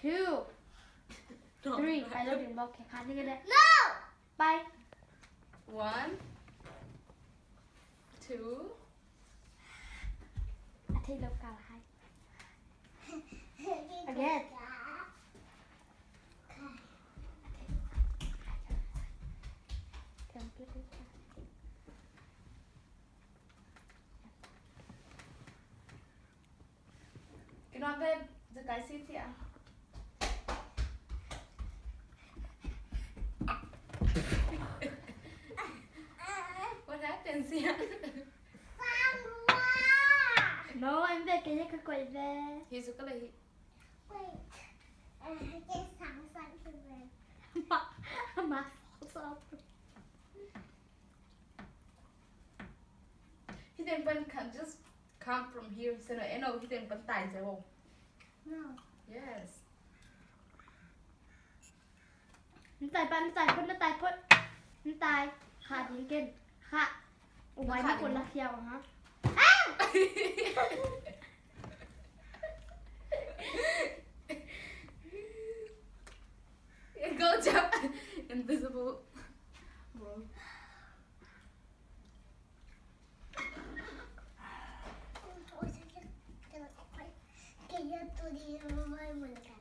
2 3 ไปเราถึงบอกแข่งขันนี่กันเลย No ไป 1 2 อาทิตย์เริ่มการให้ Again เติมปุ๊บ Cái non bên giờ cái xít chị ạ. What happened, Sia? No, em về cái cái quầy về. Hi số cái này. Wait. Cái sáng sáng thì về. Mà sao? He then when can just come from here. So no, no, he then when tài sẽ không? No. Yes. มันตายไปมันตายพ้นมันตายพ้นมันตายขาดยิงเก่งค่ะเอาไว้ไม่คนละเที่ยวฮะ Go jump. Invisible. Bro. Ôi sao chứ? Cái giờ tôi đi hơi mình cả.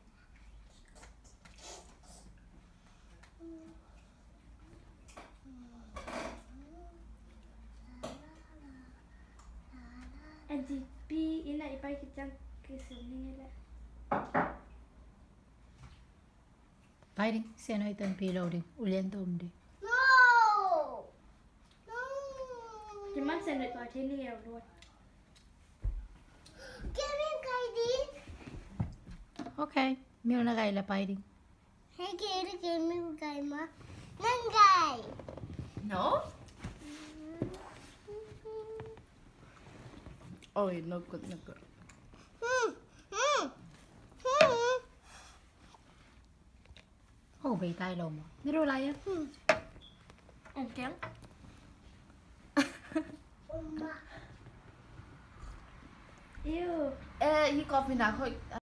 anh chị pi ý này bay cái chân cái sườn như thế Bay đi, xe này tên pi lâu đi, ulian tôm đi. No. No. chị mất xe này tỏi thế nhiều luôn Cái miếng cây đi. Ok, miêu na gay la bay đi. Hay cái miếng cây mà. Nâng cây. No? Oh, no good, no good. Oh, bị tay lồm. Nó đâu lại á? anh kéo 엄마. yêu Ê, hi coffee nào thôi.